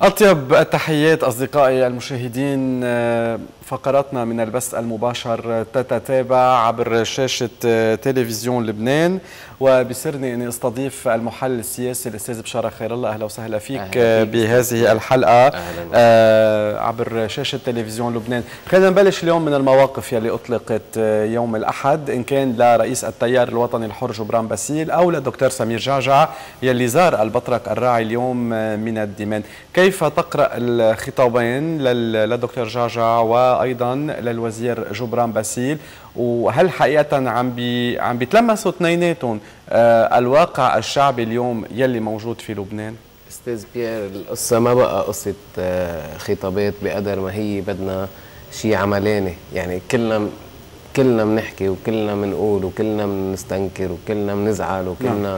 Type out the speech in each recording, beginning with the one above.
أطيب التحيات أصدقائي المشاهدين. فقراتنا من البث المباشر تتتابع عبر شاشة تلفزيون لبنان، وبسرني أني أستضيف المحلل السياسي الأستاذ بشارة خير الله. أهلا وسهلا فيك بهذه الحلقة عبر شاشة تلفزيون لبنان. خلينا نبلش اليوم من المواقف يلي أطلقت يوم الأحد، إن كان لرئيس التيار الوطني الحر جبران باسيل أو للدكتور سمير جعجع يلي زار البطرك الراعي اليوم من الدمن. كيف تقرأ الخطابين للدكتور جعجع وأيضا للوزير جبران باسيل، وهل حقيقة عم بيتلمسوا اثنيناتهم الواقع الشعبي اليوم يلي موجود في لبنان؟ استاذ بيير، القصة ما بقى قصة خطابات بقدر ما هي بدنا شيء عملاني. يعني كلنا بنحكي وكلنا بنقول وكلنا بنستنكر وكلنا بنزعل وكلنا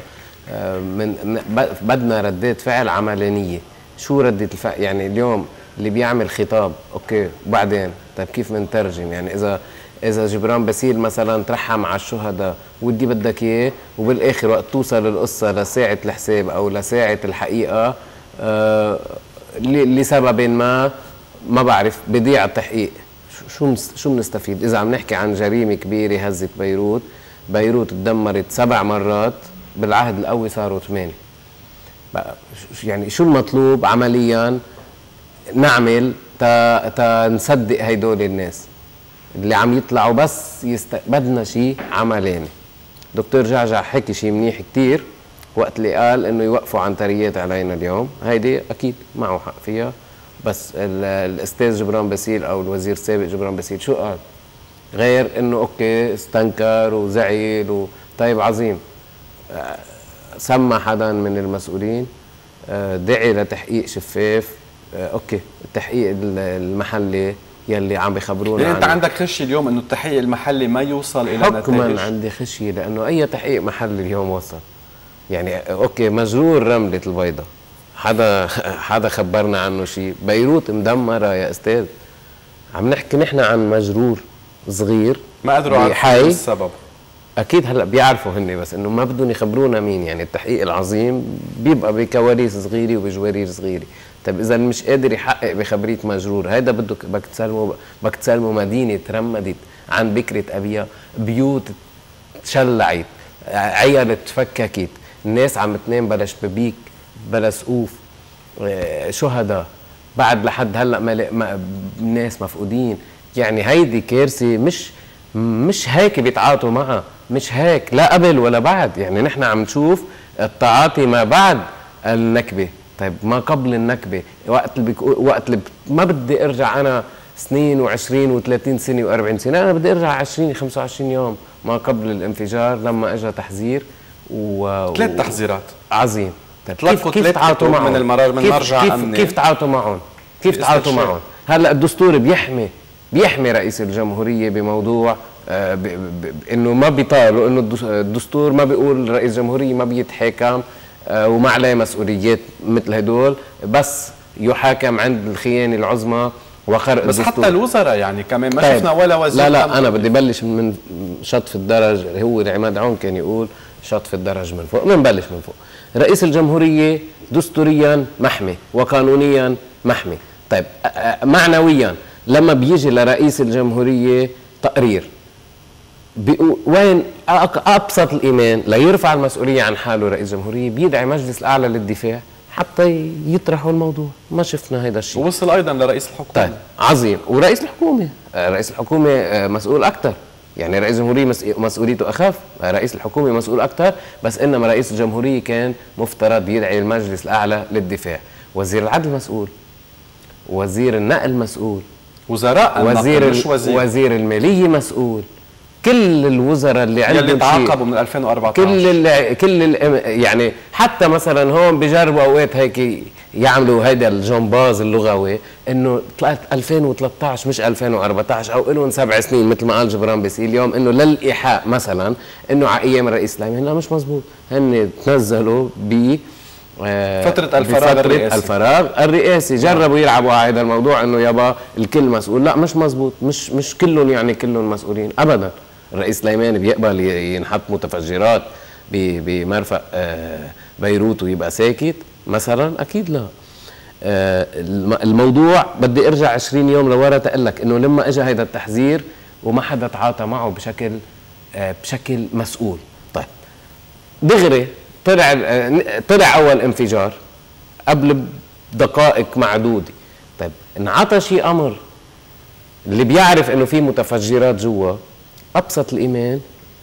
بدنا ردات فعل عملانية. شو ردة الفعل؟ يعني اليوم اللي بيعمل خطاب اوكي وبعدين طيب كيف بنترجم؟ يعني اذا جبران باسيل مثلا ترحم على الشهداء ودي بدك اياه، وبالاخر وقت توصل القصه لساعه الحساب او لساعه الحقيقه لسبب ما بعرف بضيع التحقيق، شو بنستفيد؟ اذا عم نحكي عن جريمه كبيره هزت بيروت تدمرت 7 مرات، بالعهد القوي صاروا 8. يعني شو المطلوب عمليا نعمل تا نصدق هيدول الناس اللي عم يطلعوا بس بدنا شيء عملاني. دكتور جعجع حكي شيء منيح كتير وقت اللي قال انه يوقفوا عنتريات علينا اليوم، هيدي اكيد معه حق فيها، بس الاستاذ جبران باسيل او الوزير السابق جبران باسيل شو قال؟ غير انه اوكي استنكر وزعل طيب عظيم. سمى حدا من المسؤولين، دعي لتحقيق شفاف، اوكي التحقيق المحلي يلي عم بخبرونا يعني انت عندك خشيه اليوم انه التحقيق المحلي ما يوصل الى نتائج؟ حكما عندي خشيه، لانه اي تحقيق محلي اليوم وصل. يعني اوكي مجرور رمله البيضاء، حدا خبرنا عنه شيء؟ بيروت مدمره يا استاذ. عم نحكي نحن عن مجرور صغير ما قدروا يعرفوا السبب. اكيد هلا بيعرفوا هن، بس انه ما بدهم يخبرونا مين. يعني التحقيق العظيم بيبقى بكواليس صغيره وبجوارير صغيره. طيب اذا مش قادر يحقق بخبريه مجرور، هيدا بدك تسلمه مدينه ترمدت عن بكره ابيها، بيوت تشلعت، عيال تفككت، الناس عم تنام بلا شبابيك بلا سقوف، شهداء بعد لحد هلا الناس مفقودين. يعني هيدي كارثه مش هيك بيتعاطوا معها، مش هيك لا قبل ولا بعد. يعني نحن عم نشوف التعاطي ما بعد النكبه. طيب ما قبل النكبه، وقت اللي ما بدي ارجع انا سنين و20 و30 سنه و40 سنه، انا بدي ارجع 20 25 يوم ما قبل الانفجار لما اجى تحذير 3 تحذيرات عظيم. طيب كيف تعاطوا معهم؟ من مرجع امني كيف تعاطوا معهم؟ هلا الدستور بيحمي رئيس الجمهوريه بموضوع انه ما بيطالوا، انه الدستور ما بيقول رئيس الجمهوريه ما بيتحاكم وما عليه مسؤوليات مثل هدول، بس يحاكم عند الخيانه العظمى وخرق بس الدستور. حتى الوزراء يعني كمان ما طيب. شفنا ولا وزير. لا انا بدي بلش من شطف الدرج. هو عماد عون كان يقول شطف الدرج من فوق، بنبلش من فوق. رئيس الجمهوريه دستوريا محمي وقانونيا محمي. طيب معنويا لما بيجي لرئيس الجمهوريه تقرير وين ابسط الايمان ليرفع المسؤوليه عن حاله رئيس الجمهوريه، بيدعي مجلس الاعلى للدفاع حتى يطرحوا الموضوع. ما شفنا هيدا الشيء. ووصل ايضا لرئيس الحكومه. طيب عظيم. ورئيس الحكومه مسؤول اكثر. يعني رئيس الجمهوريه مسؤوليته اخف، رئيس الحكومه مسؤول اكثر، بس انما رئيس الجمهوريه كان مفترض يدعي المجلس الاعلى للدفاع. وزير العدل مسؤول، وزير النقل مسؤول، وزراء النقل مش وزير الماليه مسؤول. كل الوزراء اللي عندهم يلي تعاقبوا من 2014 يعني حتى مثلا هون بجربوا اوقات هيك يعملوا هيدا الجمباز اللغوي، انه طلعت 2013 مش 2014 او لهم 7 سنين مثل ما قال جبران باسيل اليوم، انه للايحاء مثلا انه على ايام الرئيس سليمان. لا مش مزبوط. هن تنزلوا فترة الفراغ الرئاسي. جربوا يلعبوا على هذا الموضوع انه يابا الكل مسؤول. لا مش مزبوط. مش كلهم، يعني كلهم مسؤولين ابدا. الرئيس سليمان بيقبل ينحط متفجرات بمرفق بيروت ويبقى ساكت مثلا؟ اكيد لا. الموضوع بدي ارجع 20 يوم لورا تقول لك انه لما اجى هيدا التحذير وما حدا تعاطى معه بشكل مسؤول. طيب دغري طلع اول انفجار قبل دقائق معدوده. طيب انعطى شيء امر اللي بيعرف انه في متفجرات جوا، ابسط الايمان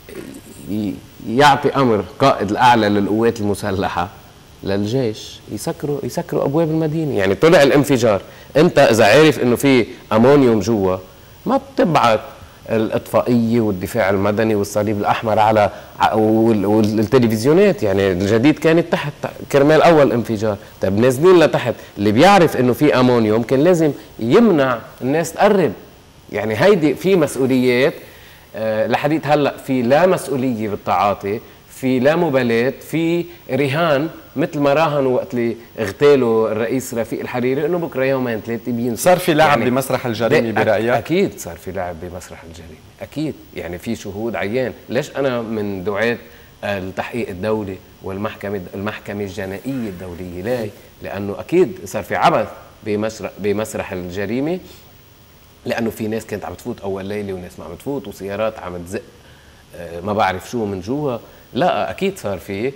يعطي امر قائد الاعلى للقوات المسلحه للجيش يسكروا ابواب المدينه. يعني طلع الانفجار، انت اذا عارف انه في امونيوم جوا ما بتبعت الاطفائيه والدفاع المدني والصليب الاحمر على والتلفزيونات. يعني الجديد كانت تحت كرمال اول انفجار. طيب نازلين لتحت، اللي بيعرف انه في امونيوم كان لازم يمنع الناس تقرب. يعني هيدي في مسؤوليات لحديت هلا، في لا مسؤوليه بالتعاطي، في لا مبالاه، في رهان مثل ما راهنوا وقت اللي اغتالوا الرئيس رفيق الحريري انه بكره يومين ثلاثه بينسوا. صار في لعب يعني بمسرح الجريمه برايك؟ اكيد صار في لعب بمسرح الجريمه، اكيد. يعني في شهود عيان. ليش انا من دعاة التحقيق الدولي والمحكمه الجنائيه الدوليه؟ ليه؟ لانه اكيد صار في عبث بمسرح الجريمه، لانه في ناس كانت عم تفوت اول ليله وناس ما عم تفوت وسيارات عم تزق ما بعرف شو من جوا. لا اكيد صار فيه،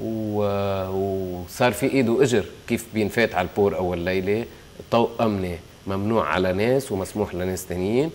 وصار في ايد واجر كيف بينفات على البور اول ليله. طوق امني ممنوع على ناس ومسموح لناس ثانيين.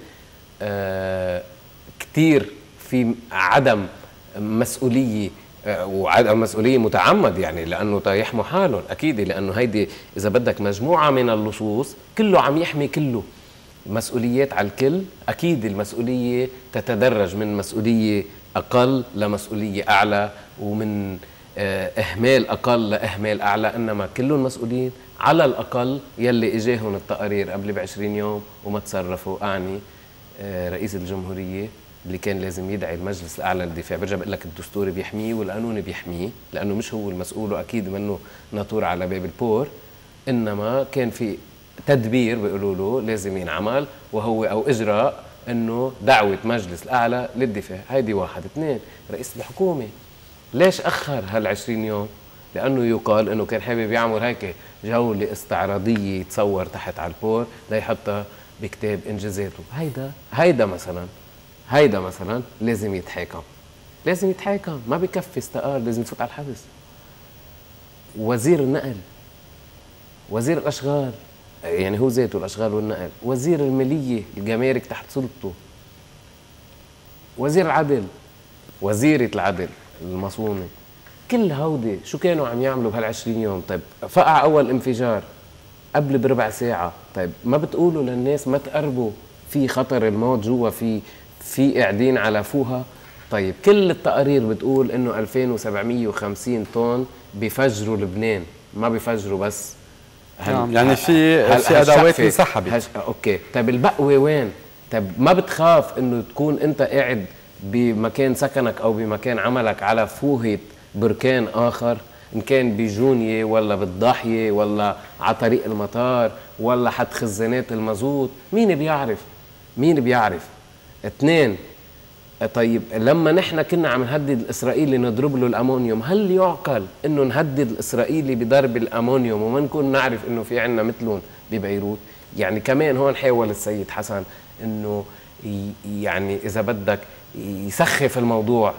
كثير في عدم مسؤوليه وعدم مسؤوليه متعمد، يعني لانه يحموا حالهم اكيد، لانه هيدي اذا بدك مجموعه من اللصوص كله عم يحمي كله. مسؤوليات على الكل. اكيد المسؤوليه تتدرج من مسؤوليه اقل لمسؤوليه اعلى، ومن اهمال اقل لاهمال اعلى، انما كلهم مسؤولين. على الاقل يلي اجاهم التقارير قبل ب20 يوم وما تصرفوا، اعني رئيس الجمهوريه اللي كان لازم يدعي المجلس الاعلى للدفاع. برجع بقول لك الدستور بيحميه والقانون بيحميه، لانه مش هو المسؤول، واكيد منه ناطور على باب البور، انما كان في تدبير بيقولوا له لازم ينعمل، وهو او اجراء انه دعوه مجلس الاعلى للدفاع. هيدي واحد. اثنين، رئيس الحكومه ليش اخر هال20 يوم؟ لانه يقال انه كان حابب يعمل هيك جوله استعراضيه يتصور تحت على البور ليحطها بكتاب انجازاته. هيدا مثلا لازم يتحاكم، ما بكفي استقال، لازم يفوت على الحبس. وزير النقل، وزير الاشغال، يعني هو ذاته الاشغال والنقل، وزير الماليه الجمارك تحت سلطته، وزير العدل، وزيره العدل المصونه. كل هودي شو كانوا عم يعملوا بهال20 يوم؟ طيب فقع اول انفجار قبل بربع ساعه، طيب ما بتقولوا للناس ما تقربوا، في خطر الموت جوا، في قاعدين على فوها؟ طيب كل التقارير بتقول انه 2750 طن بيفجروا لبنان، ما بيفجروا بس. يعني في ادوات انسحبت. اوكي، طيب البقوه وين؟ طيب ما بتخاف انه تكون انت قاعد بمكان سكنك او بمكان عملك على فوهة بركان اخر، ان كان بجونيه ولا بالضاحيه ولا على طريق المطار ولا حد خزانات المازوت؟ مين بيعرف؟ اثنين، طيب لما نحن كنا عم نهدد الاسرائيلي نضرب له الامونيوم، هل يعقل انه نهدد الاسرائيلي بضرب الامونيوم وما نكون نعرف انه في عندنا مثلهم ببيروت؟ يعني كمان هون حاول السيد حسن انه يعني اذا بدك يسخف الموضوع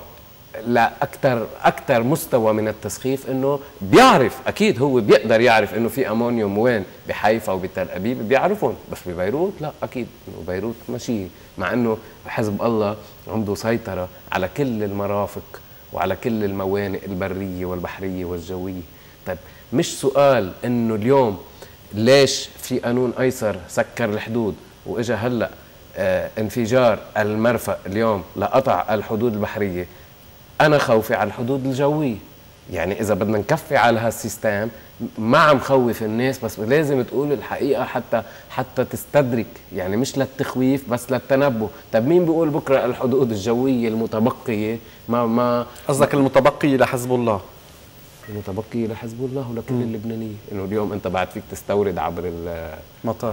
لاكثر مستوى من التسخيف، انه بيعرف، اكيد هو بيقدر يعرف انه في امونيوم وين، بحيفا وبتل ابيب بيعرفون، بس ببيروت لا، اكيد انه بيروت ماشي، مع انه حزب الله عنده سيطره على كل المرافق وعلى كل الموانئ البريه والبحريه والجويه. طيب مش سؤال انه اليوم ليش في قانون ايسر سكر الحدود واجا هلا انفجار المرفأ اليوم لقطع الحدود البحريه؟ أنا خوفي على الحدود الجوية. يعني إذا بدنا نكفي على هالسيستم، ما عم خوف الناس، بس لازم تقول الحقيقة حتى تستدرك، يعني مش للتخويف بس للتنبه. طب مين بيقول بكرة الحدود الجوية المتبقية ما قصدك المتبقية لحزب الله؟ المتبقية لحزب الله ولكل اللبنانية، إنه اليوم أنت بعد فيك تستورد عبر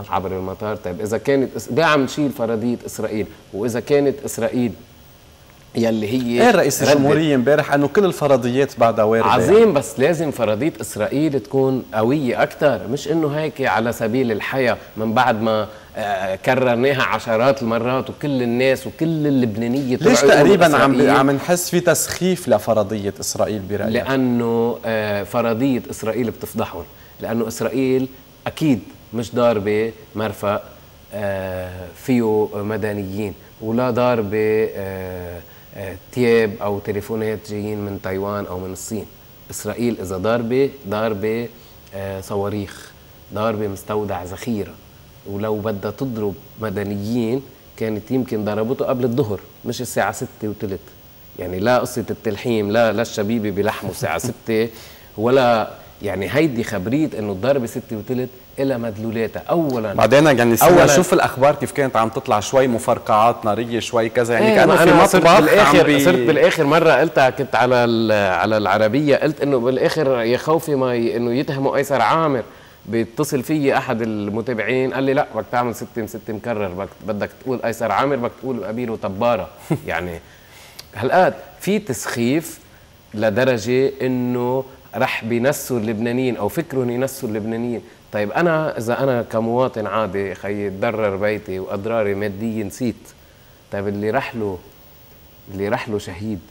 المطار. طيب إذا كانت ده عم تشيل فرضية إسرائيل، وإذا كانت إسرائيل يلي هي ايه رئيس الجمهورية امبارح انه كل الفرضيات بعدها واردة عظيم يعني. بس لازم فرضية اسرائيل تكون قوية اكثر، مش انه هيك على سبيل الحياة من بعد ما كررناها عشرات المرات وكل الناس وكل اللبنانية. ليش تقريبا عم نحس في تسخيف لفرضية اسرائيل برأيك؟ لانه فرضية اسرائيل بتفضحهم، لانه اسرائيل اكيد مش ضاربة مرفق فيه مدنيين، ولا ضاربة تياب او تليفونات جايين من تايوان او من الصين. اسرائيل اذا ضاربة صواريخ، ضاربة مستودع ذخيرة، ولو بدها تضرب مدنيين كانت يمكن ضربته قبل الظهر مش الساعة 6:03. يعني لا قصة التلحيم، لا الشبيبة بلحمه الساعة 6 ولا يعني هيدي خبرية انه الضربة 6:03 إلها مدلولاتها. اولا بعدين يعني شوف الاخبار كيف كانت عم تطلع، شوي مفرقعات ناريه شوي كذا، يعني كانه في مطبخ. صرت بالاخر مره قلتها، كنت على العربيه، قلت انه بالاخر يا خوفي ما انه يتهموا ايسر عامر. بيتصل فيي احد المتابعين قال لي لا بدك تعمل 6/6 مكرر، بدك تقول ايسر عامر، بدك تقول قبيله طباره. يعني هالقد في تسخيف لدرجه انه رح بينسوا اللبنانيين او فكرهم ينسوا اللبنانيين. طيب اذا انا كمواطن عادي خيي تضرر بيتي واضراري ماديه نسيت، طيب اللي راح له شهيد،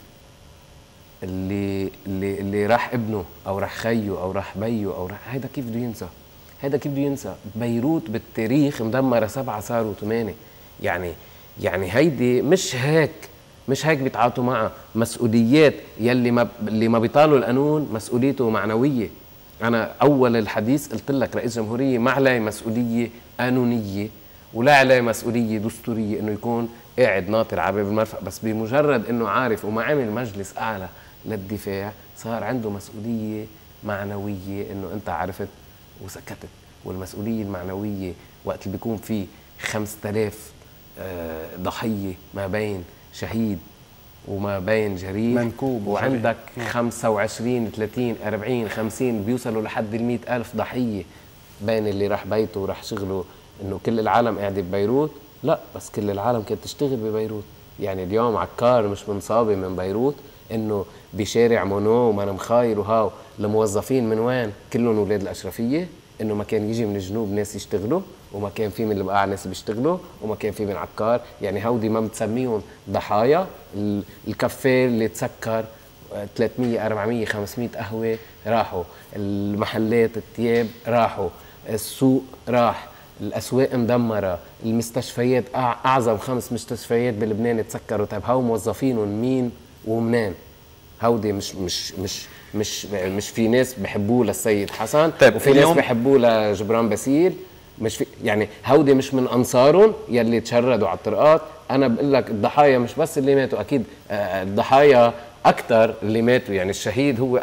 اللي راح ابنه او راح خيه او راح بيه او راح، هيدا كيف بده ينسى؟ هيدا كيف بده ينسى؟ بيروت بالتاريخ مدمره 7 صاروا 8. يعني هيدي مش هيك بيتعاطوا معها. مسؤوليات اللي ما بيطالوا القانون مسؤوليته معنويه. أنا أول الحديث قلت لك رئيس جمهورية ما عليه مسؤولية قانونية ولا عليه مسؤولية دستورية إنه يكون قاعد ناطر على باب المرفق، بس بمجرد إنه عارف وما عمل مجلس أعلى للدفاع صار عنده مسؤولية معنوية إنه أنت عرفت وسكتت. والمسؤولية المعنوية وقت اللي بيكون في 5000 ضحية ما بين شهيد وما بين جريح منكوب، وعندك 25 30 40 50 بيوصلوا لحد 100,000 ضحية بين اللي راح بيته وراح شغله. إنه كل العالم قاعدة ببيروت؟ لا، بس كل العالم كانت تشتغل ببيروت. يعني اليوم عكار مش منصابة من بيروت إنه بشارع مونو ومنام خاير وهاو الموظفين من وين؟ كلهم أولاد الأشرفية. إنه ما كان يجي من الجنوب ناس يشتغلوا، وما كان في من البقاع ناس بيشتغلوا، وما كان في من عكار. يعني هودي ما بتسميهم ضحايا. الكافيه اللي تسكر 300 400 500 قهوة راحوا، المحلات التياب راحوا، السوق راح، الأسواق مدمرة، المستشفيات أعظم 5 مستشفيات بلبنان تسكروا. طيب هاو موظفينهم مين ومنين؟ هودي مش في ناس بحبوه للسيد حسن، طيب وفي ناس بحبوه لجبران باسيل. مش في يعني هودي مش من انصارهم يلي تشردوا على الطرقات. انا بقول لك الضحايا مش بس اللي ماتوا، اكيد الضحايا اكثر اللي ماتوا. يعني الشهيد هو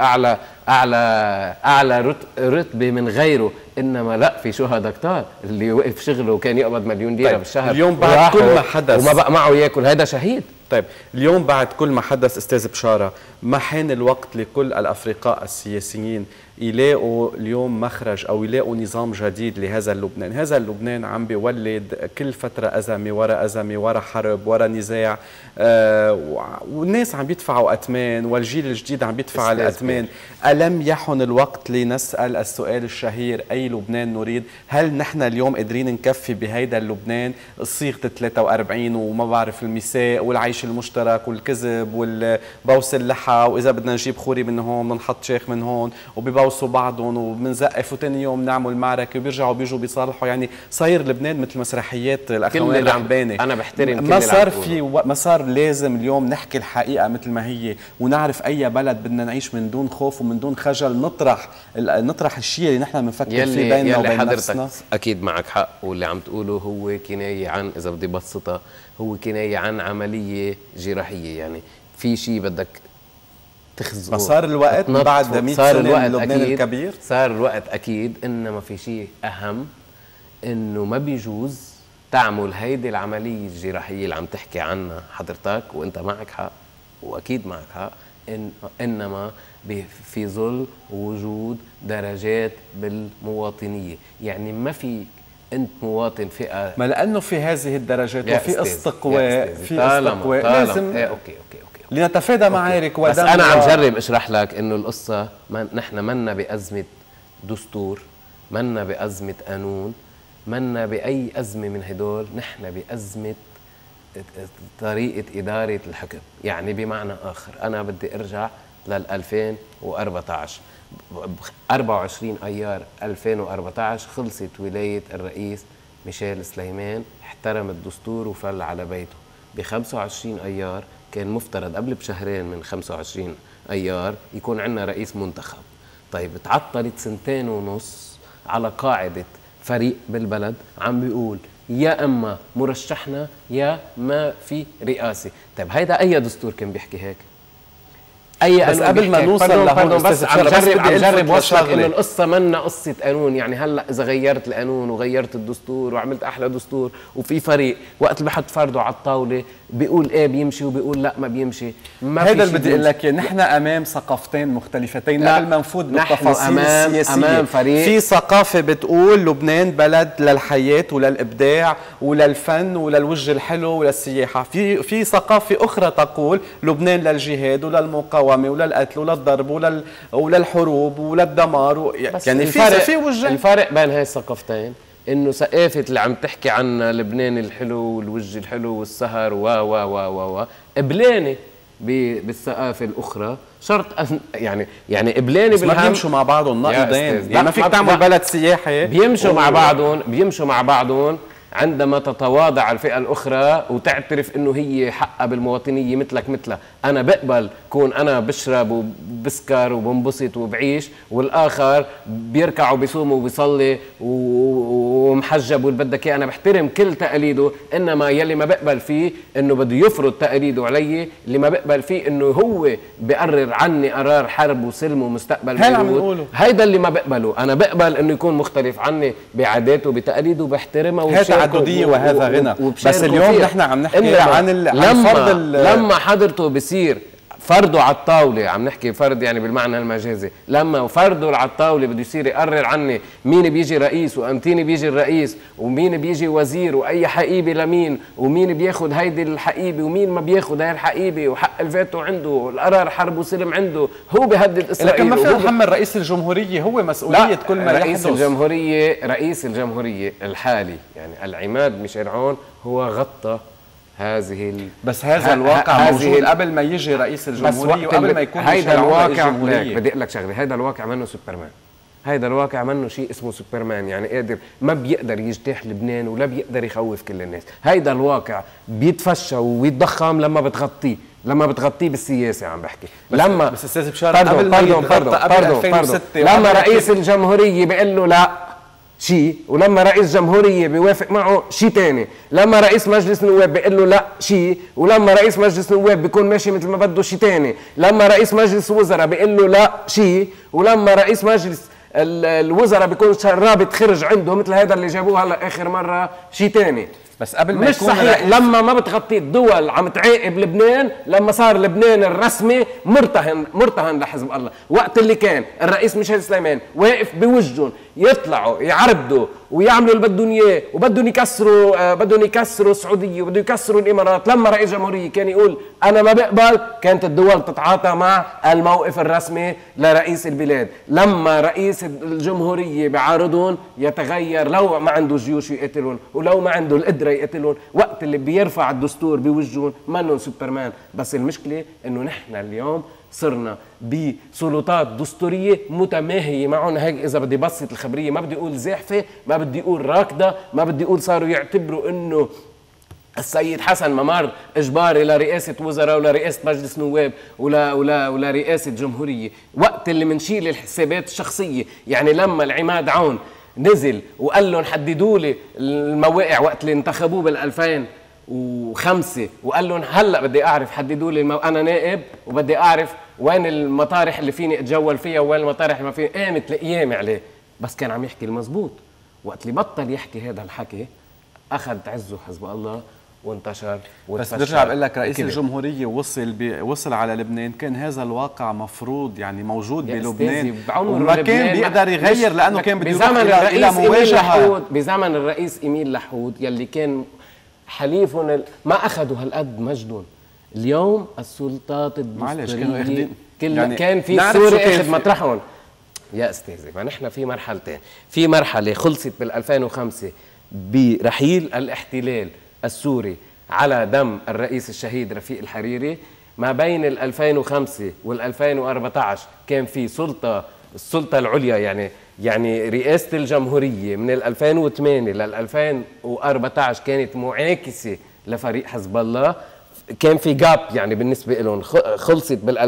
اعلى رتبه من غيره، انما لا، في شهداء كتار اللي وقف شغله وكان يقبض مليون ليره طيب بالشهر اليوم بعد كل ما حدث وما بقى معه ياكل، هذا شهيد. طيب اليوم بعد كل ما حدث استاذ بشاره، ما حان الوقت لكل الافرقاء السياسيين يلاقوا اليوم مخرج او يلاقوا نظام جديد لهذا اللبنان؟ هذا اللبنان عم بيولد كل فتره ازمه ورا ازمه ورا حرب ورا نزاع، والناس عم بيدفعوا اثمان والجيل الجديد عم بيدفع الاثمان. الم يحن الوقت لنسال السؤال الشهير: اي لبنان نريد؟ هل نحن اليوم قادرين نكفي بهيدا اللبنان صيغه 43 وما بعرف المساء والعيش المشترك والكذب والبوس اللحى، واذا بدنا نجيب خوري من هون بنحط شيخ من هون وبيبوسوا بعضهم وبنزقف وثاني يوم نعمل معركه وبيرجعوا بيجوا بيصالحوا؟ يعني صاير لبنان مثل مسرحيات الاخوان العباني. انا بحترم ما صار لازم اليوم نحكي الحقيقه مثل ما هي ونعرف اي بلد بدنا نعيش من دون خوف ومن دون خجل، نطرح الشيء اللي نحن بنفكر فيه بيننا وبين نفسنا. اكيد معك حق، واللي عم تقوله هو كنايه عن، اذا بدي بسطها، هو كنايه عن عمليه جراحيه. يعني في شيء بدك تخزقه. صار الوقت بعد 100 سنه من لبنان الكبير، صار الوقت اكيد. انما في شيء اهم، انه ما بيجوز تعمل هيدي العمليه الجراحيه اللي عم تحكي عنها حضرتك، وانت معك حق واكيد معك حق، انما في ظل وجود درجات بالمواطنيه. يعني ما في انت مواطن فئه، ما لانه في هذه الدرجات وفي استقواء، لازم اوكي لنتفادى معارك ودم. بس انا عم جرب اشرح لك انه القصه نحن منا بازمه دستور، منا بازمه قانون، منا باي ازمه من هدول، نحن بازمه طريقه اداره الحكم. يعني بمعنى اخر انا بدي ارجع لل 2014 24 ايار 2014 خلصت ولايه الرئيس ميشيل سليمان، احترم الدستور وفل على بيته. ب 25 ايار كان مفترض قبل بشهرين من 25 ايار يكون عندنا رئيس منتخب. طيب تعطلت 2.5 سنين على قاعده فريق بالبلد عم بيقول يا اما مرشحنا يا ما في رئاسه. طيب هيدا اي دستور كان بيحكي هيك؟ اي بس قبل ما نوصل لهون بس عم جرب وصلك انه القصه منا قصه قانون. يعني هلا اذا غيرت القانون وغيرت الدستور وعملت احلى دستور وفي فريق وقت اللي بحط فرده على الطاوله بيقول ايه بيمشي وبيقول لا ما بيمشي. هذا اللي بدي اقول لك، نحن امام ثقافتين مختلفتين قبل ما نفوت بالتفاصيل السياسيه. امام فريق في ثقافه بتقول لبنان بلد للحياه وللابداع وللفن وللوجه الحلو وللسياحه. في ثقافه اخرى تقول لبنان للجهاد وللمقاومه وللقتل وللضرب وللحروب وللدمار. يعني في وجه. الفرق بين هاي الثقافتين انه ثقافه اللي عم تحكي عنها لبنان الحلو والوجه الحلو والسهر و و و و قبلانه بالثقافه الاخرى شرط يعني قبلانه ما بيمشوا مع بعضهم ناقضين. يعني ما فيك تعمل بلد سياحي بيمشوا مع بعضهم عندما تتواضع الفئة الأخرى وتعترف إنه هي حقها بالمواطنية مثلك. أنا بقبل كون أنا بشرب وبسكر وبنبسط وبعيش، والآخر بيركع وبيصوم وبيصلي ومحجب والبدك. أنا بحترم كل تقاليده، إنما يلي ما بقبل فيه إنه بده يفرض تقاليده علي. اللي ما بقبل فيه إنه هو بيقرر عني قرار حرب وسلم ومستقبل بيروت. هيدا اللي ما بقبله. أنا بقبل إنه يكون مختلف عني بعاداته وبتقاليده وبحترمه تعددية وهذا غنى. بس اليوم نحن عم نحكي عن فرض لما حضرته بصير فرضه على الطاوله، عم نحكي فرض يعني بالمعنى المجازي، لما فرضه على الطاوله بده يصير يقرر عني مين بيجي رئيس وامتين بيجي الرئيس ومين بيجي وزير واي حقيبه لمين ومين بياخذ هيدي الحقيبه ومين ما بياخذ هاي الحقيبه وحق الفيتو عنده والقرار حرب وسلم عنده، هو بهدد اسرائيل. لكن ما في نحمل رئيس الجمهوريه هو مسؤوليه كل ما رئيس رئيس الجمهوريه الحالي يعني العماد ميشيل عون هو غطى هذه بس هذا الواقع موجود قبل ما يجي رئيس الجمهورية وقبل ما يكون هيدا الواقع. بدي اقول لك شغله، هيدا الواقع منه سوبرمان. هيدا الواقع منه شيء اسمه سوبرمان، يعني قادر ما بيقدر يجتاح لبنان ولا بيقدر يخوف كل الناس. هيدا الواقع بيتفشى ويتضخم لما بتغطيه بالسياسه. عم بحكي لما بس استاذ بشار قبل 2006 لما رئيس الجمهوريه بيقول له لا شيء، ولما رئيس جمهورية بيوافق معه شيء تاني، لما رئيس مجلس نواب بيقول له لا شيء، ولما رئيس مجلس نواب بيكون ماشي مثل ما بده شيء تاني، لما رئيس مجلس وزراء بيقول له لا شيء، ولما رئيس مجلس الوزراء بيكون رابط خرج عنده مثل هذا اللي جابوه هلا اخر مرة شيء تاني. بس قبل ما مش صحيح. لما ما بتغطي الدول عم تعاقب لبنان، لما صار لبنان الرسمي مرتهن لحزب الله، وقت اللي كان الرئيس ميشيل سليمان واقف بوجهن يطلعوا يعرضوا ويعملوا اللي بدهم اياه وبدهم يكسروا السعوديه وبدهم يكسروا الامارات، لما رئيس جمهوريه كان يقول انا ما بقبل، كانت الدول تتعاطى مع الموقف الرسمي لرئيس البلاد. لما رئيس الجمهوريه بعارضهم يتغير، لو ما عنده جيوش يقتلون ولو ما عنده القدره يقتلون، وقت اللي بيرفع الدستور بوجههم منهم سوبرمان. بس المشكله انه نحن اليوم صرنا بسلطات دستوريه متماهيه معهم. هيك اذا بدي بسط الخبريه، ما بدي اقول زاحفه، ما بدي اقول راكده، ما بدي اقول صاروا يعتبروا انه السيد حسن ممر اجباري لرئاسه وزراء ولا رئاسه مجلس نواب ولا رئاسه جمهوريه، وقت اللي منشيل الحسابات الشخصيه. يعني لما العماد عون نزل وقال لهم حددوا لي المواقع وقت اللي انتخبوه بال 2005 وقال لهم هلا بدي اعرف حددوا لي انا نائب وبدي اعرف وين المطارح اللي فيني اتجول فيها وين المطارح اللي ما فيني، قامت الايام عليه. بس كان عم يحكي المزبوط. وقت اللي بطل يحكي هذا الحكي اخذ عزه حزب الله وانتشر. بس برجع بقول لك رئيس الجمهوريه وصل على لبنان، كان هذا الواقع مفروض يعني موجود بلبنان وما كان بيقدر يغير لانه كان بده يروح الى مواجهه. بزمن الرئيس إميل لحود يلي كان حليفهم ما اخذوا هالقد مجدهم. اليوم السلطات معلش كانوا الدستوريه اخذين يعني كان في سوري اخذ مطرحهم. يا استاذي، ما نحن في مرحلتين، في مرحله خلصت بال 2005 برحيل الاحتلال السوري على دم الرئيس الشهيد رفيق الحريري. ما بين ال 2005 وال 2014 كان في السلطه العليا، يعني رئاسه الجمهوريه من ال 2008 لل 2014 كانت معاكسه لفريق حزب الله. كان في جاب يعني بالنسبه لهم، خلصت بال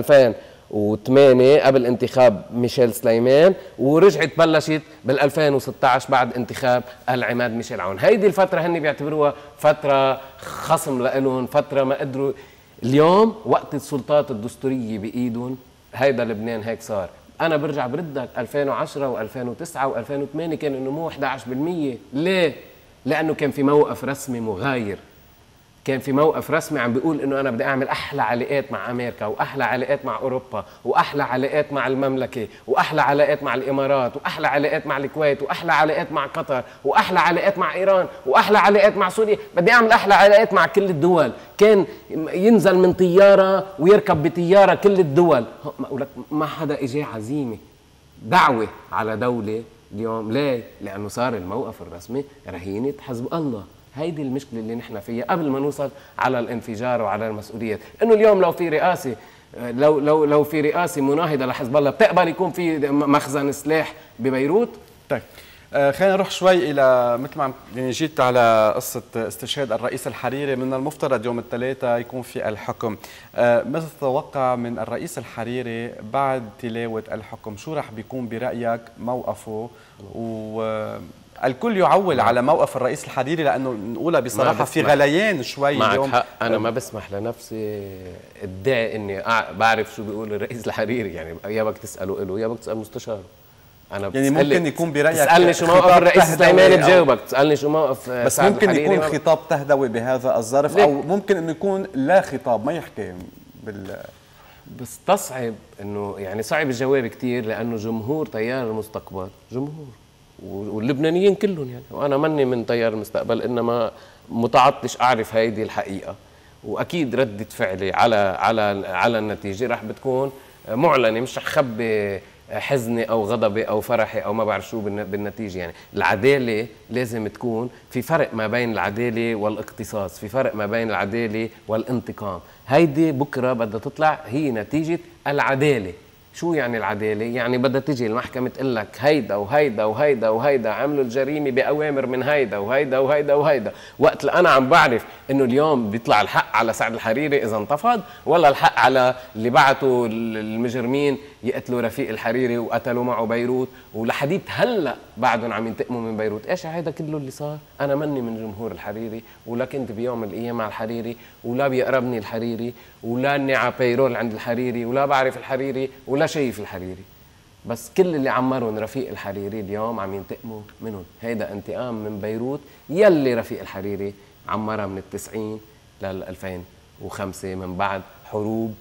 2008 قبل انتخاب ميشيل سليمان، ورجعت بلشت بال 2016 بعد انتخاب العماد ميشيل عون. هيدي الفتره هن بيعتبروها فتره خصم لهم، فتره ما قدروا. اليوم وقت السلطات الدستوريه بايدهم، هيدا لبنان هيك صار. انا برجع بردك 2010 و2009 و2008 كان النمو 11%. ليه؟ لانه كان في موقف رسمي مغاير، كان في موقف رسمي عم بيقول انه انا بدي اعمل احلى علاقات مع امريكا، واحلى علاقات مع اوروبا، واحلى علاقات مع المملكه، واحلى علاقات مع الامارات، واحلى علاقات مع الكويت، واحلى علاقات مع قطر، واحلى علاقات مع ايران، واحلى علاقات مع سوريا. بدي اعمل احلى علاقات مع كل الدول. كان ينزل من طياره ويركب بطياره كل الدول. ما حدا اجى عزيمه دعوه على دوله اليوم. ليه؟ لانه صار الموقف الرسمي رهينه حزب الله. هيدي المشكله اللي نحن فيها قبل ما نوصل على الانفجار وعلى المسؤوليات. انه اليوم لو في رئاسه لو في رئاسه مناهضه لحزب الله، بتقبل يكون في مخزن سلاح ببيروت؟ طيب خلينا نروح شوي الى مثل ما يعني جيت على قصه استشهاد الرئيس الحريري. من المفترض يوم الثلاثاء يكون في الحكم. ماذا تتوقع من الرئيس الحريري بعد تلاوه الحكم؟ شو رح بيكون برايك موقفه؟ الكل يعول على موقف الرئيس الحريري، لانه نقولها بصراحه في غليان شوي معك اليوم. حق، انا ما بسمح لنفسي ادعي اني بعرف شو بيقول الرئيس الحريري. يعني يا بدك تساله له يا بدك تسال مستشاره. انا يعني ممكن يكون برايك تسالني شو موقف الرئيس سليمان بجاوبك، تسالني شو موقف بس ممكن يكون خطاب تهدوي بهذا الظرف، او ممكن انه يكون لا خطاب ما يحكي بستصعب انه يعني صعب الجواب كثير، لانه جمهور تيار المستقبل جمهور واللبنانيين كلهم يعني، وانا ماني من تيار المستقبل، انما متعطش اعرف هيدي الحقيقه. واكيد رده فعلي على النتيجه رح بتكون معلنه، مش رح خبي حزني او غضبي او فرحي او ما بعرف شو بالنتيجه. يعني العداله لازم تكون في فرق ما بين العداله والاقتصاص، في فرق ما بين العداله والانتقام. هيدي بكره بدها تطلع هي نتيجه العداله. شو يعني العداله؟ يعني بدها تجي المحكمه تقول لك هيدا وهيدا وهيدا وهيدا عملوا الجريمه باوامر من هيدا وهيدا وهيدا وهيدا. وقت اللي انا عم بعرف انه اليوم بيطلع الحق على سعد الحريري اذا انتفض، ولا الحق على اللي بعتوا المجرمين يقتلوا رفيق الحريري وقتلوا معه بيروت، ولحديت هلا بعدهم عم ينتقموا من بيروت. ايش هيدا كله اللي صار؟ انا مني من جمهور الحريري، ولا كنت بيوم من الايام مع الحريري، ولا بيقربني الحريري، ولا اني على بيرول عند الحريري، ولا بعرف الحريري، ولا شايف الحريري. بس كل اللي عمرهم رفيق الحريري اليوم عم ينتقموا منهم. هيدا انتقام من بيروت يلي رفيق الحريري عمرها من ال90 لل 2005 من بعد حروب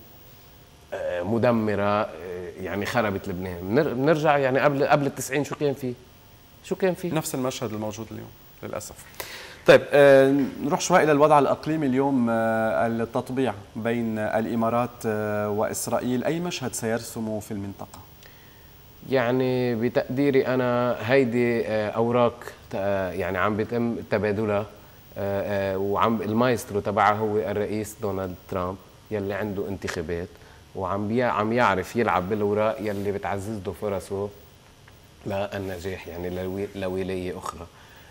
مدمره يعني خربت لبنان. بنرجع يعني قبل ال90 شو كان في نفس المشهد الموجود اليوم للاسف. طيب نروح شوي الى الوضع الاقليمي اليوم. التطبيع بين الامارات واسرائيل، اي مشهد سيرسمه في المنطقه؟ يعني بتقديري انا هيدي اوراق يعني عم بيتم تبادلها، وعم المايسترو تبعها هو الرئيس دونالد ترامب يلي عنده انتخابات، وعم يعرف يلعب بالوراق يلي بتعزز له فرصه للنجاح يعني لولايه اخرى.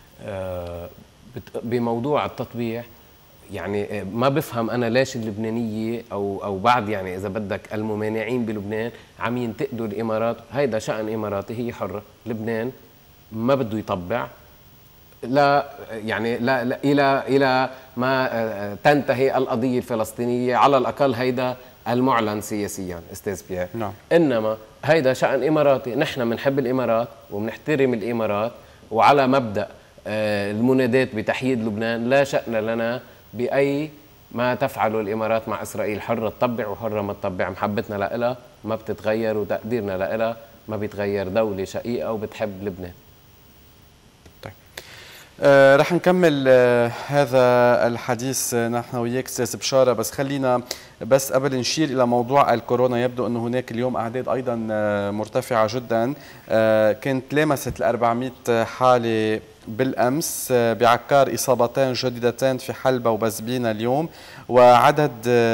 بموضوع التطبيع يعني ما بفهم انا ليش اللبنانيه او بعد يعني اذا بدك الممانعين بلبنان عم ينتقدوا الامارات. هيدا شأن اماراتي، هي حره. لبنان ما بده يطبع لا يعني لا الى ما تنتهي القضيه الفلسطينيه، على الاقل هيدا المعلن سياسيا استاذ بيير. نعم. انما هيدا شأن اماراتي. نحن بنحب الامارات وبنحترم الامارات، وعلى مبدأ المنادات بتحييد لبنان لا شأن لنا بأي ما تفعله الإمارات مع إسرائيل. حرة تطبع وحرة ما تطبع. محبتنا لها ما بتتغير، وتقديرنا لها ما بيتغير. دولة شقيقة وبتحب لبنان. طيب رح نكمل هذا الحديث نحن وياك استاذ بشاره، بس خلينا بس قبل نشير الى موضوع الكورونا. يبدو انه هناك اليوم اعداد ايضا مرتفعه جدا، كانت لامست ال 400 حاله بالامس، بعكار اصابتان جديدتان في حلبة وبزبينة اليوم، وعدد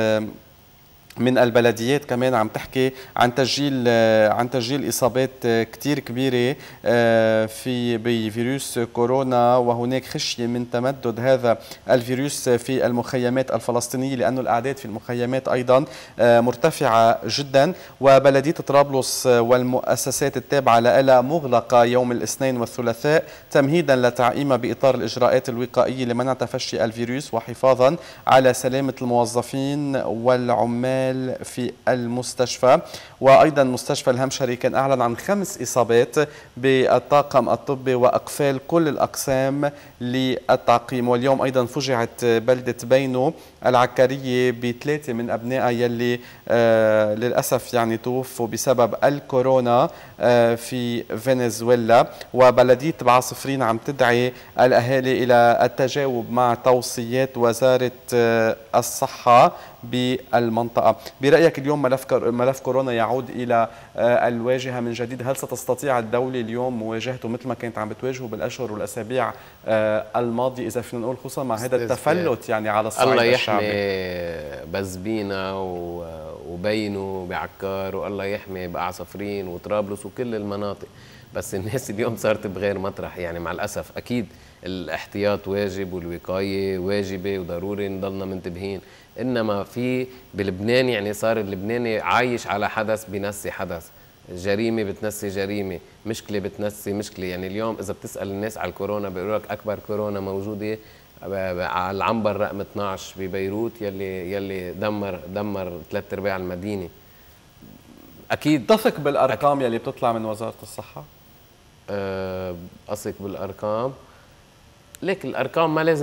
من البلديات كمان عم تحكي عن تسجيل اصابات كثير كبيره في بفيروس كورونا، وهناك خشيه من تمدد هذا الفيروس في المخيمات الفلسطينيه، لانه الاعداد في المخيمات ايضا مرتفعه جدا. وبلديه طرابلس والمؤسسات التابعه لها مغلقه يوم الاثنين والثلاثاء تمهيدا لتعقيمها باطار الاجراءات الوقائيه لمنع تفشي الفيروس وحفاظا على سلامه الموظفين والعمال في المستشفى. وأيضا مستشفى الهمشري كان أعلن عن 5 إصابات بالطاقم الطبي وأقفال كل الأقسام للتعقيم. واليوم أيضا فجعت بلدة بينو العكارية ب3 من أبنائها يلي للأسف يعني توفوا بسبب الكورونا في فنزويلا. وبلدية بعصفرين عم تدعي الأهالي إلى التجاوب مع توصيات وزارة الصحة بالمنطقة. برأيك اليوم ملف كورونا يعود إلى الواجهة من جديد؟ هل ستستطيع الدولة اليوم مواجهته مثل ما كانت عم بتواجهه بالأشهر والأسابيع الماضية، إذا فينا نقول، خصوصا مع هذا التفلت يعني على الصعيد الشعبي؟ الله يحمي بزبينة وبينو بعكار، والله يحمي بعصفرين وطرابلس وكل المناطق. بس الناس اليوم صارت بغير مطرح، يعني مع الأسف. أكيد الاحتياط واجب والوقاية واجبة وضروري نضلنا منتبهين، إنما في بلبنان يعني صار اللبناني عايش على حدث بنسي حدث، جريمة بتنسي جريمة، مشكلة بتنسي مشكلة. يعني اليوم إذا بتسأل الناس على الكورونا بيقولوا لك أكبر كورونا موجودة على العنبر رقم 12 ببيروت يلي دمر 3/4 المدينة. أكيد تثق بالأرقام يلي بتطلع من وزارة الصحة؟ أثق بالأرقام. ليك الارقام ما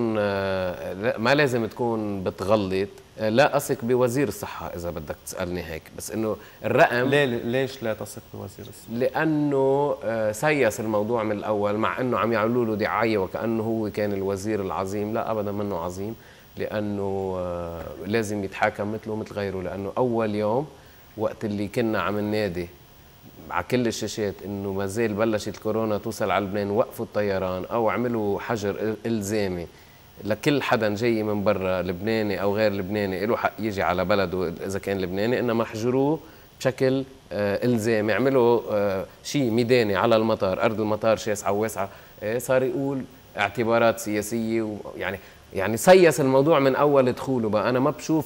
لازم تكون بتغلط. لا اثق بوزير الصحه اذا بدك تسالني هيك، بس انه الرقم ليش لا تثق بوزير الصحه؟ لانه سيس الموضوع من الاول، مع انه عم يعملوا له دعايه وكانه هو كان الوزير العظيم. لا ابدا منه عظيم، لانه لازم يتحاكم مثله مثل غيره. لانه اول يوم وقت اللي كنا عم ننادي على كل الشاشات انه ما زال بلشت الكورونا توصل على لبنان، وقفوا الطيران او عملوا حجر الزامي لكل حدا جاي من برا، لبناني او غير لبناني له حق يجي على بلده اذا كان لبناني، انما حجروه بشكل الزامي. عملوا شيء ميداني على المطار، ارض المطار شاسعه وواسعه، صار يقول اعتبارات سياسيه، يعني سيس الموضوع من اول دخوله. بقى انا ما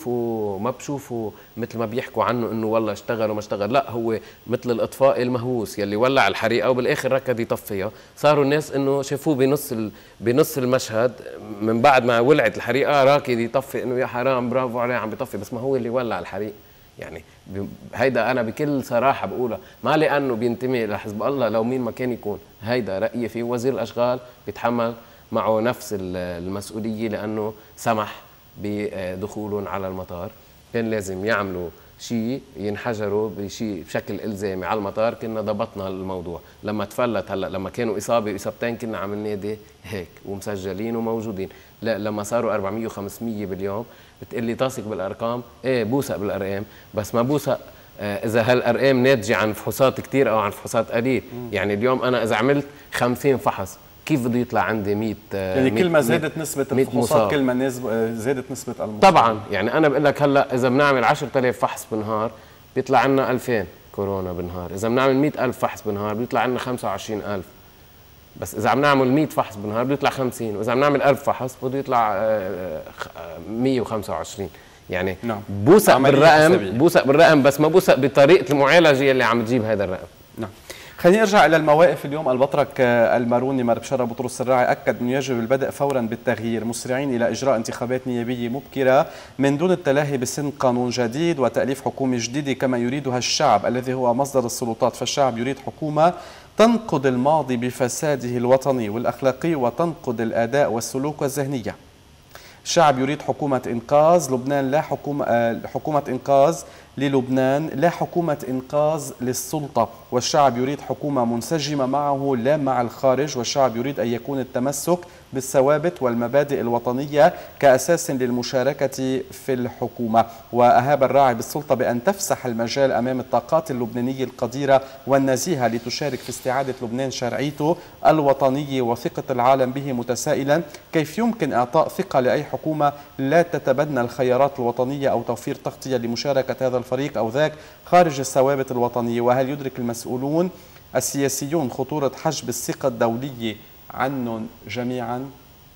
بشوفه مثل ما بيحكوا عنه انه والله اشتغل وما اشتغل. لا، هو مثل الاطفاء المهووس يلي ولع الحريقه وبالاخر ركض يطفيها. صاروا الناس انه شافوه بنص المشهد من بعد ما ولعت الحريقه راكد يطفي، انه يا حرام برافو عليه عم بيطفي، بس ما هو اللي ولع الحريق. يعني هيدا انا بكل صراحه بقولها، ما لانه بينتمي لحزب الله، لو مين ما كان يكون. هيدا رايي فيه. وزير الاشغال بيتحمل معه نفس المسؤولية، لأنه سمح بدخولهم على المطار. كان لازم يعملوا شيء، ينحجروا بشكل إلزامي على المطار. كنا ضبطنا الموضوع. لما تفلت هلا، لما كانوا إصابة وإصابتين كنا عم ننادي هيك ومسجلين وموجودين. لا، لما صاروا 400 و500 باليوم بتقلي تثق بالأرقام؟ إيه بوثق بالأرقام، بس ما بوثق إذا هالأرقام ناتجة عن فحوصات كتير أو عن فحوصات قليل. يعني اليوم أنا إذا عملت 50 فحص، كيف بده يطلع عندي 100؟ يعني كل ما زادت نسبة الفحوصات كل ما زادت نسبة المصاب. طبعا. يعني أنا بقول لك هلا إذا بنعمل 10,000 فحص بالنهار بيطلع عنا 2000 كورونا بالنهار. إذا بنعمل 100,000 فحص بالنهار بيطلع عنا 25,000. بس إذا عم نعمل 100 فحص بالنهار بيطلع 50، وإذا عم نعمل 1000 فحص بده يطلع 125. يعني نعم. بوثق بالرقم، بس ما بوثق بطريقة المعالجة اللي عم تجيب هذا الرقم. نعم. خليني ارجع الى المواقف اليوم. البطرك الماروني مر بشاره بطرس الراعي اكد انه يجب البدء فورا بالتغيير، مسرعين الى اجراء انتخابات نيابيه مبكره من دون التلاهي بسن قانون جديد وتاليف حكومه جديده كما يريدها الشعب الذي هو مصدر السلطات. فالشعب يريد حكومه تنقض الماضي بفساده الوطني والاخلاقي وتنقض الاداء والسلوك والذهنيه. الشعب يريد حكومة إنقاذ لبنان، لا حكومة إنقاذ للبنان، لا حكومة إنقاذ للسلطة، والشعب يريد حكومة منسجمة معه لا مع الخارج، والشعب يريد أن يكون التمسك بالثوابت والمبادئ الوطنية كأساس للمشاركة في الحكومة. وأهاب الراعي بالسلطة بأن تفسح المجال أمام الطاقات اللبنانية القديرة والنزيهة لتشارك في استعادة لبنان شرعيته الوطنية وثقة العالم به، متسائلا كيف يمكن إعطاء ثقة لأي حكومة لا تتبنى الخيارات الوطنية أو توفير تغطية لمشاركة هذا الفريق أو ذاك خارج الثوابت الوطنية. وهل يدرك المسؤولون السياسيون خطورة حجب الثقة الدولية عنهم جميعا؟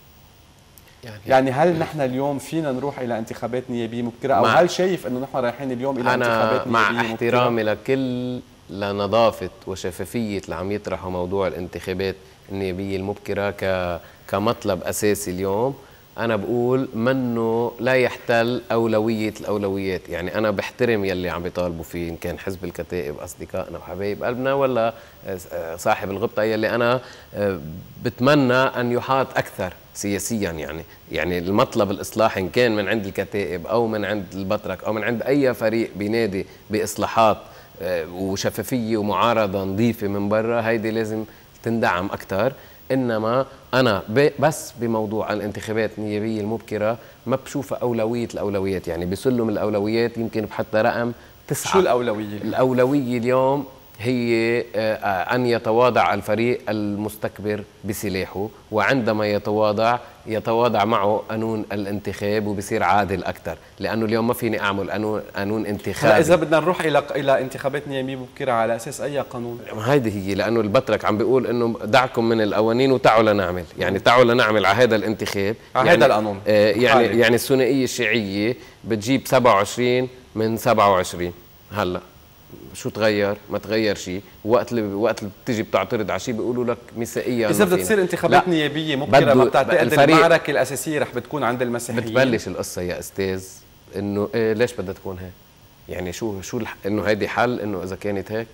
يعني هل نحن اليوم فينا نروح إلى انتخابات نيابية مبكرة، أو هل شايف أنه نحن رايحين اليوم إلى انتخابات نيابية مبكرة؟ أنا مع احترامي لكل لنظافة وشفافية اللي عم يطرحوا موضوع الانتخابات النيابية المبكرة كمطلب أساسي اليوم، أنا بقول منه لا يحتل أولوية الأولويات. يعني أنا بحترم يلي عم بيطالبوا فيه، إن كان حزب الكتائب أصدقائنا وحبايب قلبنا، ولا صاحب الغبطة يلي أنا بتمنى أن يحاط أكثر سياسيا. يعني المطلب الإصلاح إن كان من عند الكتائب أو من عند البطرك أو من عند أي فريق بينادي بإصلاحات وشفافية ومعارضة نظيفة من برا، هيدي لازم تندعم أكثر. إنما أنا بس بموضوع الانتخابات النيابية المبكرة ما بشوفها أولوية الأولويات. يعني بسلم الأولويات يمكن بحتى رقم 9. شو الأولوية؟ الأولوية اليوم هي أن يتواضع الفريق المستكبر بسلاحه، وعندما يتواضع معه قانون الانتخاب وبصير عادل أكثر، لأنه اليوم ما فيني أعمل قانون انتخابي. إذا بدنا نروح إلى انتخابات نيابية مبكرة على أساس أي قانون؟ هيدي هي، لأنه البطرك عم بيقول إنه دعكم من القوانين وتعالوا لنعمل، يعني تعالوا لنعمل على هذا الانتخاب، على هذا القانون. يعني الثنائية الشيعية بتجيب 27 من 27. هلا شو تغير؟ ما تغير شيء. وقت اللي بتيجي بتعترض على شيء بيقولوا لك مسائيا. إذا بدها تصير انتخابات نيابية مبكرة، ما بتعتقد المعركة الأساسية رح بتكون عند المسيحيين؟ بتبلش القصة يا أستاذ إنه إيه ليش بدها تكون هيك؟ يعني شو إنه هيدي حل؟ إنه إذا كانت هيك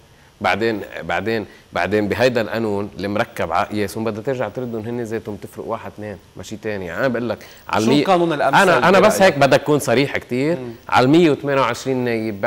بعدين بهيدا القانون اللي مركب على قياسهم بدها ترجع تردهم هن ذاتهم تفرق 1 2. ماشي تاني. يعني أنا بقول لك على شو القانون الأمثل؟ أنا بس هيك بدك تكون صريح كتير. على 128 نايب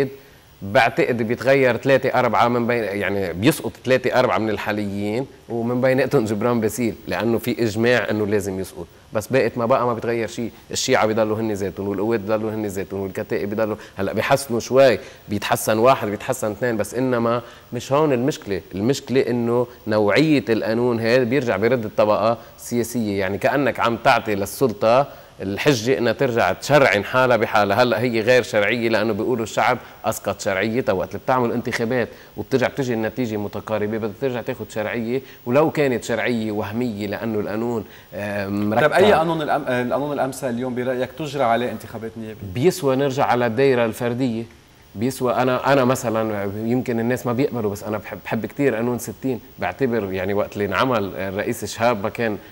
بعتقد بيتغير 3-4 من بين، يعني بيسقط 3-4 من الحاليين، ومن بيناتهم جبران باسيل، لانه في اجماع انه لازم يسقط. بس بقت ما بقى ما بتغير شيء. الشيعة بيضلوا هن ذاتهم، والقوات بيضلوا هن ذاتهم، والكتائب بيضلوا هلا بيحسنوا شوي، بيتحسن 1 بيتحسن 2، بس انما مش هون المشكله انه نوعيه القانون هذا بيرجع بيرد الطبقه السياسيه. يعني كانك عم تعطي للسلطه الحجة انها ترجع تشرعن حالها بحالها. هلا هي غير شرعية لانه بيقولوا الشعب اسقط شرعيتها. وقت اللي بتعمل انتخابات وبترجع بتجي النتيجة متقاربة بدها ترجع تاخذ شرعية، ولو كانت شرعية وهمية لانه القانون مركب. طيب اي القانون الامثل اليوم برأيك تجرى عليه انتخابات نيابية؟ بيسوى نرجع على الدائرة الفردية. بيسوى انا مثلا، يمكن الناس ما بيقبلوا، بس انا بحب كثير قانون 60. بعتبر يعني وقت اللي انعمل الرئيس شهاب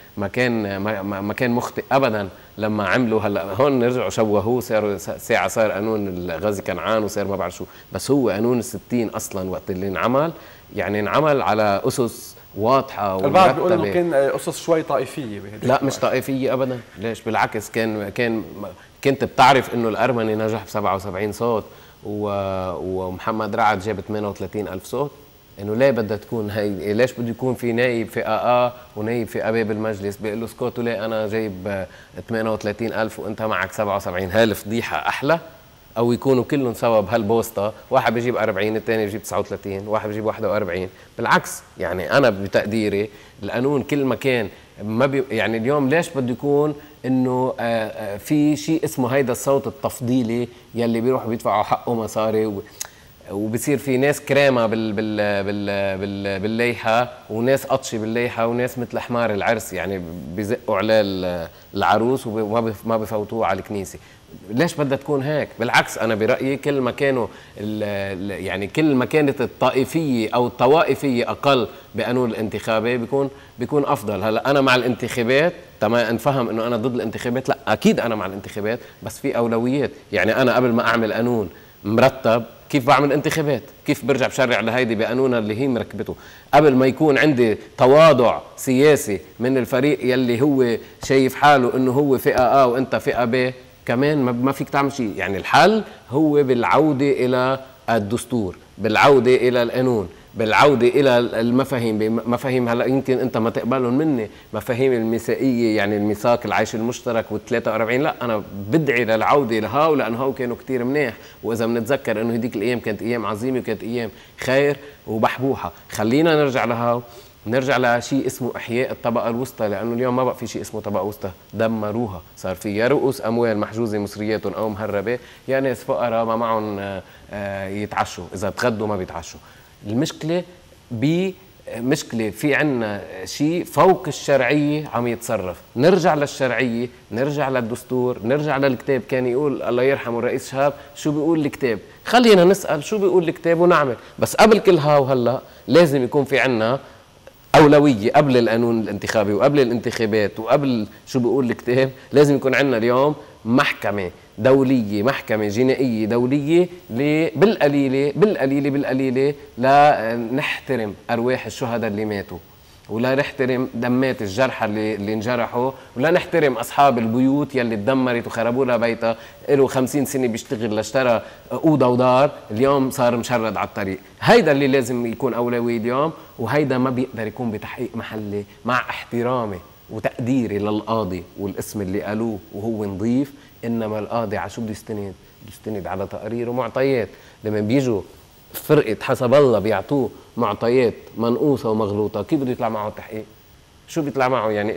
ما كان مخطئ ابدا لما عملوا. هلا هون نرجعوا شوهوه، صار قانون الغازي كنعان وصار ما بعرف شو، بس هو قانون 60 اصلا وقت اللي انعمل يعني انعمل على اسس واضحه ومرتبه. البعض بيقول انه كان اسس شوي طائفيه. لا مش طائفيه ابدا. ليش؟ بالعكس كنت بتعرف انه الارمني نجح ب77 صوت ومحمد رعد جاب 38,000 صوت. انه ليه بدها تكون هي؟ ليش بده يكون في نايب في ونايب في اباب المجلس بيقول له اسكتوا ليه انا جايب 38,000 وانت معك 77؟ هاي الفضيحه احلى. او يكونوا كلهم سوا بهالبوسطه، واحد بيجيب 40 الثاني بيجيب 39، واحد بيجيب 41. بالعكس، يعني انا بتقديري القانون كل ما كان ما يعني اليوم ليش بده يكون انه في شيء اسمه هيدا الصوت التفضيلي يلي بيروحوا بيدفعوا حقه مصاري وبصير في ناس كريمه بالليحه وناس قطشه بالليحه وناس مثل حمار العرس، يعني بيزقوا عليه العروس وما بفوتوه على الكنيسه. ليش بدها تكون هيك؟ بالعكس انا برايي كل ما كانوا يعني كل ما كانت الطائفيه او الطوائفيه اقل بقانون الانتخابي بيكون افضل. هلا انا مع الانتخابات، تمام، انفهم انه انا ضد الانتخابات، لا اكيد انا مع الانتخابات، بس في اولويات. يعني انا قبل ما اعمل قانون مرتب كيف بعمل انتخابات، كيف برجع بشرع لهيدي بقانونها اللي هي مركبته، قبل ما يكون عندي تواضع سياسي من الفريق يلي هو شايف حاله انه هو فئة وانت فئة ب، كمان ما فيك تعمل شيء. يعني الحل هو بالعودة الى الدستور، بالعودة الى القانون، بالعودة إلى المفاهيم. مفاهيم هلا يمكن أنت ما تقبلهم مني، مفاهيم الميثاقية يعني الميثاق، العيش المشترك وال43، لا أنا بدعي للعودة لهاو، لأن هاو كانوا كتير منيح. وإذا بنتذكر إنه هديك الأيام كانت أيام عظيمة وكانت أيام خير وبحبوحة، خلينا نرجع لهاو، نرجع لشيء اسمه إحياء الطبقة الوسطى، لأنه اليوم ما بقى في شيء اسمه طبقة وسطى، دمروها. صار في يا رؤوس أموال محجوزة مصرياتهم أو مهربة، يا ناس فقراء ما معهم يتعشوا، إذا تغدوا ما بيتعشوا. المشكلة مشكلة في عنا شيء فوق الشرعية عم يتصرف. نرجع للشرعية، نرجع للدستور، نرجع للكتاب. كان يقول الله يرحمه الرئيس شهاب شو بيقول الكتاب، خلينا نسأل شو بيقول الكتاب ونعمل. بس قبل كل هاو هلا لازم يكون في عنا أولوية قبل القانون الانتخابي وقبل الانتخابات وقبل شو بيقول الكتاب. لازم يكون عنا اليوم محكمة دولية، محكمة جنائية دولية بالقليلة لا نحترم أرواح الشهداء اللي ماتوا، ولا نحترم دمات الجرحى اللي انجرحوا، ولا نحترم أصحاب البيوت يلي تدمرت وخربوا لها بيتها، له 50 سنة بيشتغل لاشترى أوضة ودار، اليوم صار مشرد على الطريق. هيدا اللي لازم يكون أولوية اليوم، وهيدا ما بيقدر يكون بتحقيق محلي. مع احترامي وتقديري للقاضي والاسم اللي قالوه وهو نظيف، إنما القاضي على شو بده يستند؟ بده يستند على تقارير ومعطيات. لما بيجوا فرقة حسب الله بيعطوه معطيات منقوصة ومغلوطة، كيف بده يطلع معه التحقيق؟ شو بيطلع معه؟ يعني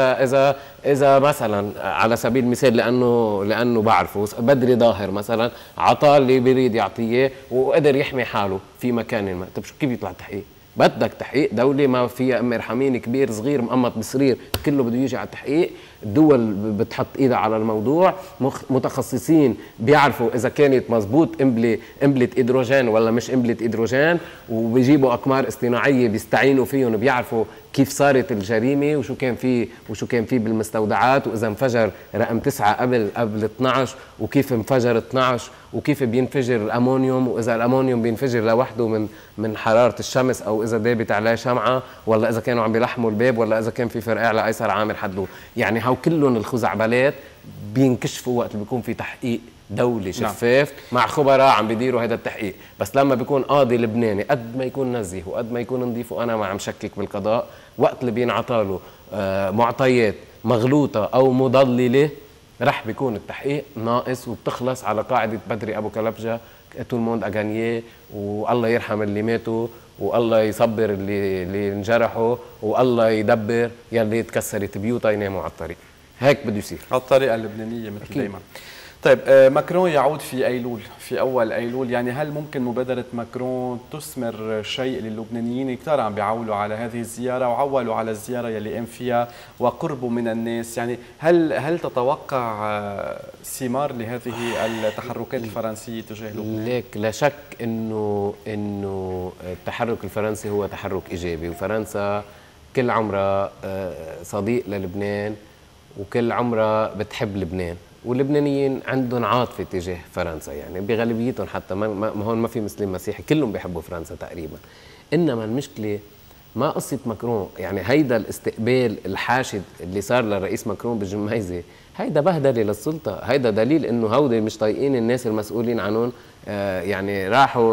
إذا مثلا على سبيل المثال، لأنه بعرفه بدري ظاهر مثلا عطى اللي بيريد يعطيه وقدر يحمي حاله في مكان ما، طب شو كيف يطلع التحقيق؟ بدك تحقيق دولي ما فيها أم ارحمين كبير صغير مقمط بصرير كله بده يجي على التحقيق. الدول بتحط ايدها على الموضوع، متخصصين بيعرفوا اذا كانت مزبوط قنبله هيدروجين ولا مش قنبله هيدروجين، وبيجيبوا اقمار اصطناعيه بيستعينوا فيهم، بيعرفوا كيف صارت الجريمه وشو كان في بالمستودعات، واذا انفجر رقم 9 قبل 12 وكيف انفجر 12، وكيف بينفجر الامونيوم، واذا الامونيوم بينفجر لوحده من حراره الشمس، او اذا دابت عليه شمعه، ولا اذا كانوا عم بيلحموا الباب، ولا اذا كان في فرقاع لايسر عامر حدلو. يعني هاو كلهم الخزعبلات بينكشفوا وقت اللي بيكون في تحقيق دولي شفاف مع خبراء عم بيديروا هذا التحقيق. بس لما بيكون قاضي لبناني قد ما يكون نزيه وقد ما يكون نظيف، وانا ما عم شكك بالقضاء، وقت اللي بينعطاله معطيات مغلوطه او مضلله، رح بيكون التحقيق ناقص، وبتخلص على قاعده بدري ابو كلبجه، تو الموند اغانييه، والله يرحم اللي ماتوا، والله يصبر اللي انجرحوا، والله يدبر يلي تكسرت بيوتها يناموا على الطريق. هيك بده يصير على الطريقه اللبنانيه مثل دائما. طيب ماكرون يعود في اول ايلول، يعني هل ممكن مبادره ماكرون تثمر شيء للبنانيين؟ كثار عم بيعولوا على هذه الزياره وعولوا على الزياره يلي قام فيها وقربوا من الناس، يعني هل تتوقع ثمار لهذه التحركات الفرنسيه تجاه لبنان؟ ليك لا شك انه التحرك الفرنسي هو تحرك ايجابي، وفرنسا كل عمرها صديق للبنان وكل عمرها بتحب لبنان، واللبنانيين عندهم عاطفه تجاه فرنسا، يعني بغالبيتهم حتى ما هون ما في مسلم مسيحي كلهم بيحبوا فرنسا تقريبا. انما المشكله ما قصه ماكرون، يعني هيدا الاستقبال الحاشد اللي صار للرئيس ماكرون بالجميزه، هيدا بهدله للسلطه، هيدا دليل انه هودي مش طايقين الناس المسؤولين عنهم. يعني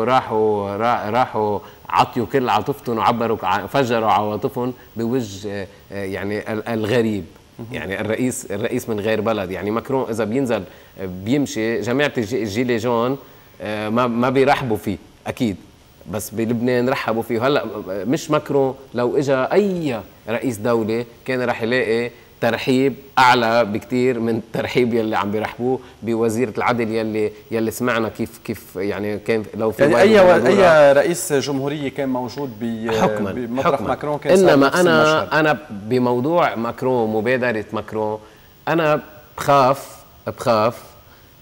راحوا عطيوا كل عاطفتهم وعبروا فجروا عواطفهم بوجه يعني الغريب، يعني الرئيس من غير بلد. يعني ماكرون اذا بينزل بيمشي جماعه الجيلي جون ما بيرحبوا فيه اكيد، بس بلبنان رحبوا فيه. هلا مش ماكرون، لو اجى اي رئيس دوله كان رح يلاقي ترحيب اعلى بكثير من الترحيب يلي عم بيرحبوه بوزيره العدل يلي سمعنا كيف يعني كان لو في يعني اي رئيس جمهوريه كان موجود بمطرح ماكرون كان. انما انا بموضوع ماكرون، مبادره ماكرون، انا بخاف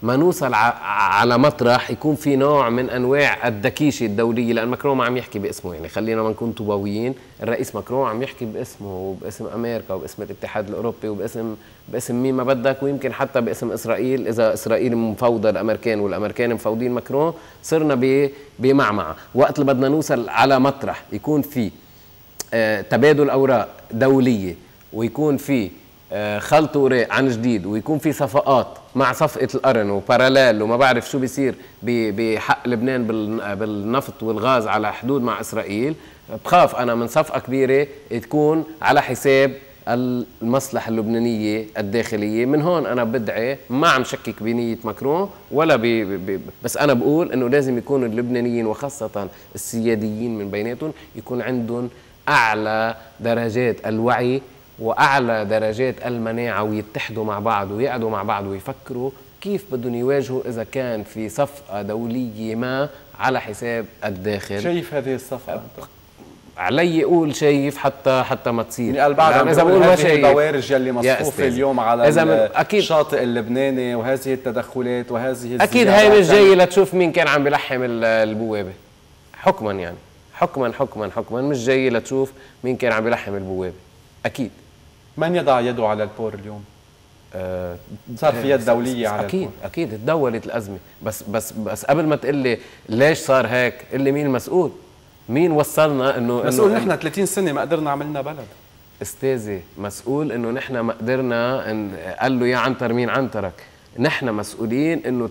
ما نوصل على مطرح يكون في نوع من انواع الدكيشه الدوليه، لان ماكرون ما عم يحكي باسمه، يعني خلينا ما نكون طوباويين، الرئيس ماكرون عم يحكي باسمه وباسم امريكا وباسم الاتحاد الاوروبي وباسم مين ما بدك، ويمكن حتى باسم اسرائيل اذا اسرائيل مفوضه الامريكان والامريكان مفوضين ماكرون. صرنا بمعمعه. وقت اللي بدنا نوصل على مطرح يكون في تبادل اوراق دوليه، ويكون في خلط اوراق عن جديد، ويكون في صفقات مع صفقه القرن وباراليل وما بعرف شو بيصير بحق لبنان بالنفط والغاز على حدود مع اسرائيل، بخاف انا من صفقه كبيره تكون على حساب المصلحه اللبنانيه الداخليه. من هون انا بدعي، ما عم شكك بنيه ماكرون ولا بس انا بقول انه لازم يكونوا اللبنانيين وخاصه السياديين من بيناتهم يكون عندهم اعلى درجات الوعي واعلى درجات المناعه، ويتحدوا مع بعض ويقعدوا مع بعض ويفكروا كيف بدهم يواجهوا اذا كان في صفقه دوليه ما على حساب الداخل. شايف هذه الصفقه؟ علي اقول شايف حتى ما تصير، يعني البعض اذا بقول ما شايف البوارج يلي مصفوفه اليوم على الشاطئ اللبناني وهذه التدخلات وهذه اكيد هاي مش جايه لتشوف مين كان عم بيلحم البوابه حكما، يعني حكما مش جايه لتشوف مين كان عم بيلحم البوابه. اكيد من يضع يده على البور اليوم؟ صار في يد دوليه على اكيد البور. اكيد تدولت الازمه، بس قبل ما تقول لي ليش صار هيك قل لي مين المسؤول؟ مين وصلنا انه مسؤول؟ نحن 30 سنه ما قدرنا عملنا بلد. استاذي مسؤول انه نحن ما قدرنا قال له يا عنتر مين عنترك؟ نحن مسؤولين انه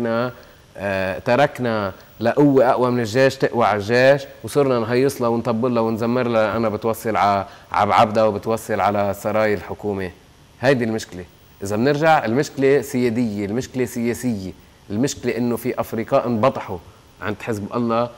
تركنا لقوة أقوى من الجيش تقوى على الجيش، وصرنا نهيص لها ونطبل لها ونزمر لها أنا بتوصل على عبدة وبتوصل على سراي الحكومة. هيدي المشكلة. إذا بنرجع المشكلة سيادية، المشكلة سياسية، المشكلة إنه في أفريقاء انبطحوا عند حزب الله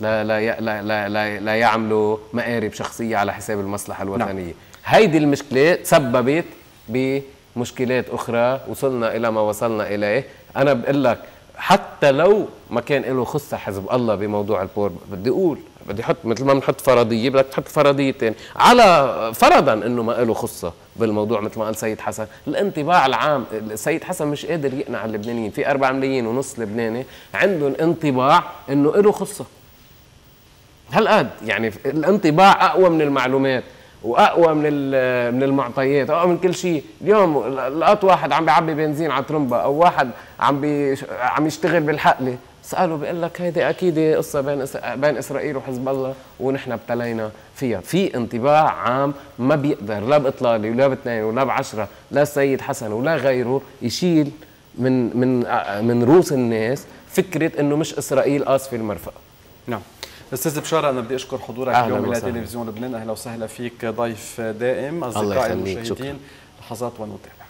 لا يعملوا مآرب شخصية على حساب المصلحة الوطنية. نعم. هيدي المشكلة تسببت بمشكلات أخرى وصلنا إلى ما وصلنا إليه. أنا بقول لك حتى لو ما كان له خصة حزب الله بموضوع البور، بدي احط مثل ما بنحط فرضيه، بدك تحط فرضيتين على فرضا انه ما له خصة بالموضوع. مثل ما قال سيد حسن، الانطباع العام السيد حسن مش قادر يقنع اللبنانيين، في 4 ملايين ونص لبناني عندهم انطباع انه له خصة. هالقد يعني الانطباع اقوى من المعلومات واقوى من المعطيات، اقوى من كل شيء. اليوم لقيت واحد عم بيعبي بنزين على ترمبه، او واحد عم يشتغل بالحقله، سأله بيقول لك هيدي اكيد قصه بين اسرائيل وحزب الله ونحن ابتلينا فيها. في انطباع عام ما بيقدر لا باطلالي ولا باثنين ولا بعشرة لا السيد حسن ولا غيره يشيل من روس الناس فكره انه مش اسرائيل قاصفه المرفأ. نعم. استاذ بشارة، انا بدي اشكر حضورك اليوم الى تلفزيون لبنان. اهلا وسهلا فيك ضيف دائم. اصدقائي المشاهدين، لحظات ونتابع.